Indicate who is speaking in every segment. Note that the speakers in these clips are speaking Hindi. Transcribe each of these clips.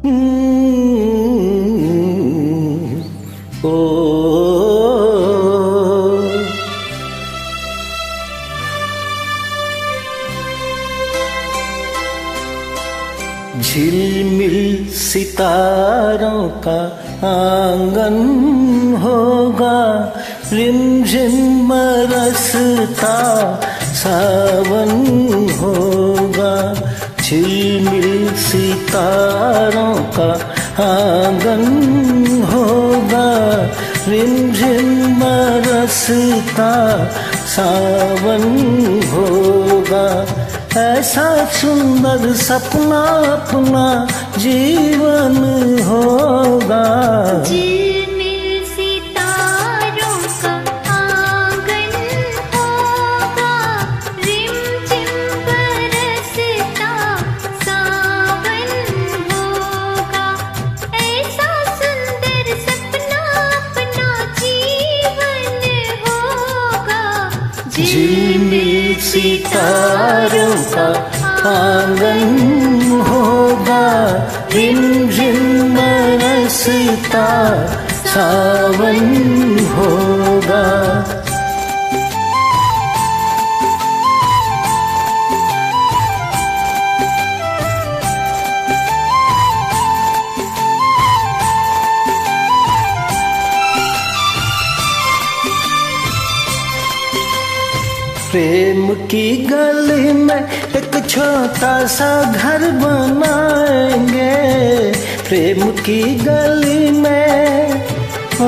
Speaker 1: झिलमिल सितारों का आंगन होगा, रिमझिम बरसता सावन होगा। झिलमिल सितारों का आंगन होगा, रिमझिम बरसता सावन होगा। ऐसा सुंदर सपना अपना जीवन होगा।
Speaker 2: झिलमिल सितारों का आंगन होगा, रिमझिम बरसता सावन होगा। ऐसा सुंदर सपना अपना जीवन होगा।
Speaker 1: झिलमिल सितारों का आंगन होगा, रिमझिम बरसता सावन होगा। प्रेम की गली में एक छोटा सा घर बनाएंगे, प्रेम की गली में ओ,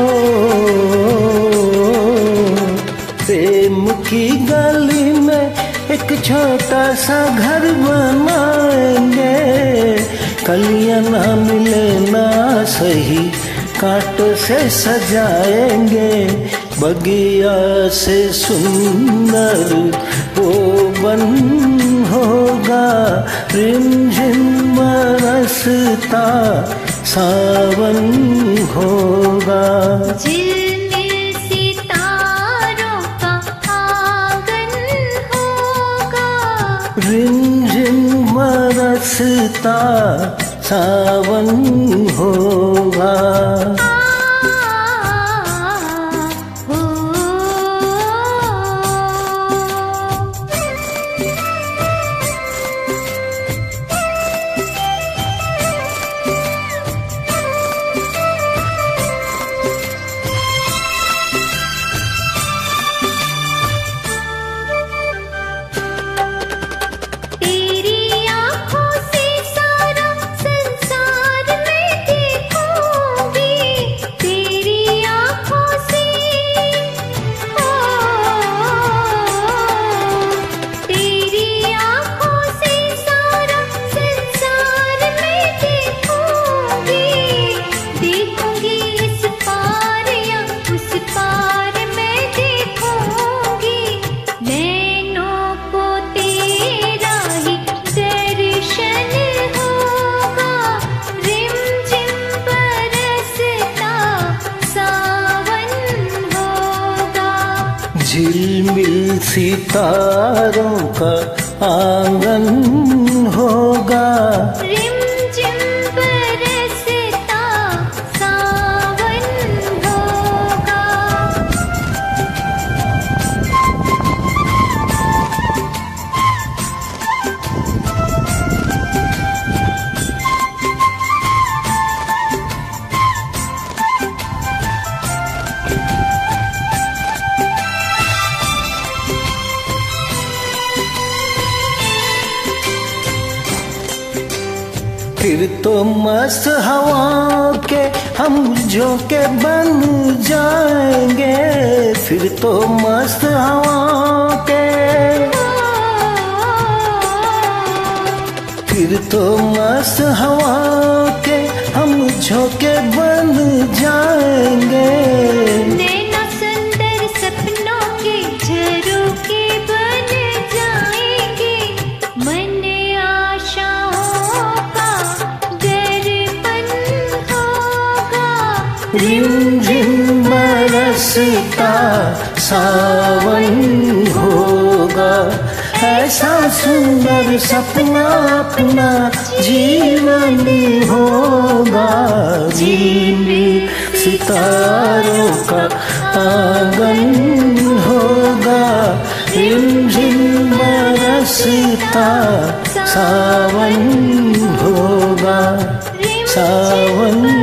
Speaker 1: प्रेम की गली में एक छोटा सा घर बनाएंगे। कलियां ना मिले ना सही, कांटों से सजाएंगे। बगिया से सुंदर वो बन होगा, रिमझिम बरसता सावन होगा।
Speaker 2: झिलमिल सितारों का आंगन होगा,
Speaker 1: रिमझिम बरसता सावन होगा। झिलमिल सितारों का आंगन होगा,
Speaker 2: रिमझिम बरसता सावन होगा।
Speaker 1: फिर तो मस्त हवा के हम झोंके बन जाएंगे। फिर तो मस्त हवा के, फिर तो मस्त हवा के हम झोंके बन जाएंगे।
Speaker 2: नैना सुंदर सपनों के झरोखे बन जाएंगे। मन आशाओं का दर्पण होगा,
Speaker 1: रिमझिम बरसता सावन होगा। ऐसा सुंदर सपना अपना जीवन हो सितारों का आंगन होगा। रिमझिम बरसता सावन होगा, सावन